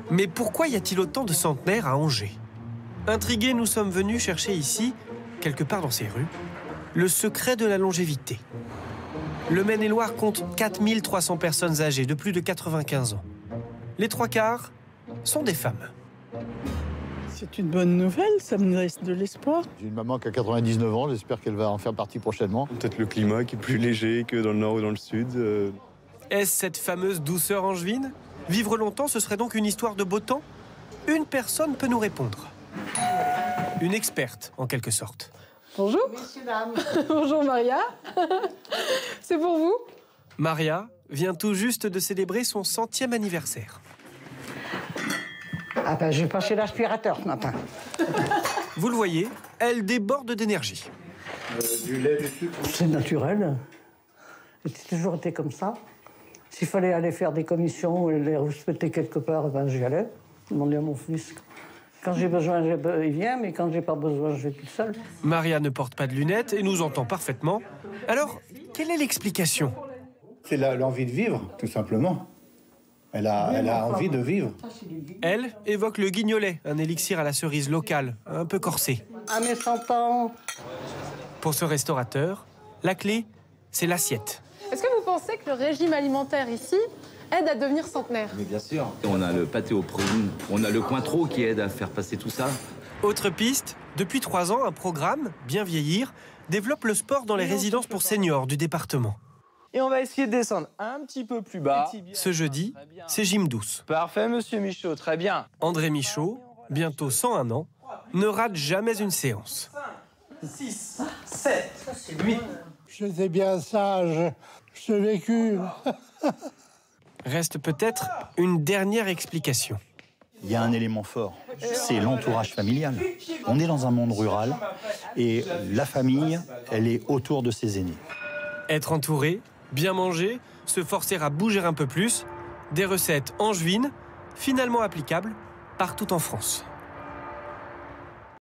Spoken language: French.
Mais pourquoi y a-t-il autant de centenaires à Angers? Intrigués, nous sommes venus chercher ici, quelque part dans ces rues, le secret de la longévité. Le Maine-et-Loire compte 4300 personnes âgées de plus de 95 ans. Les trois quarts sont des femmes. C'est une bonne nouvelle, ça me laisse de l'espoir. J'ai une maman qui a 99 ans, j'espère qu'elle va en faire partie prochainement. Peut-être le climat qui est plus léger que dans le nord ou dans le sud. Est-ce cette fameuse douceur angevine? Vivre longtemps, ce serait donc une histoire de beau temps? Une personne peut nous répondre. Une experte, en quelque sorte. Bonjour. Messieurs, dames. Bonjour Maria. C'est pour vous? Maria vient tout juste de célébrer son 100e anniversaire. Ah ben, j'ai passé l'aspirateur ce matin. Vous le voyez, elle déborde d'énergie. Du lait, du sucre. C'est naturel. J'ai toujours été comme ça. S'il fallait aller faire des commissions ou les respecter quelque part, ben j'y allais. Je demandais à mon fils. Quand j'ai besoin, il vient, mais quand j'ai pas besoin, je vais tout seul. Maria ne porte pas de lunettes et nous entend parfaitement. Alors, quelle est l'explication? C'est l'envie de vivre, tout simplement. Elle a envie de vivre. Elle évoque le guignolet, un élixir à la cerise locale, un peu corsé. À mes 100 ans. Pour ce restaurateur, la clé, c'est l'assiette. Est-ce que vous pensez que le régime alimentaire ici aide à devenir centenaire? Mais bien sûr. On a le pâté aux prunes, on a le Cointreau qui aide à faire passer tout ça. Autre piste, depuis 3 ans, un programme, Bien vieillir, développe le sport dans les résidences pour seniors du département. Et on va essayer de descendre un petit peu plus bas. Ce jeudi, c'est gym douce. Parfait, monsieur Michaud, très bien. André Michaud, bientôt 101 ans, ne rate jamais une séance. 6, 7, 8. J'étais bien sage, j'ai vécu. Reste peut-être une dernière explication. Il y a un élément fort, c'est l'entourage familial. On est dans un monde rural et la famille, elle est autour de ses aînés. Être entouré, bien manger, se forcer à bouger un peu plus, des recettes angevines, finalement applicables partout en France.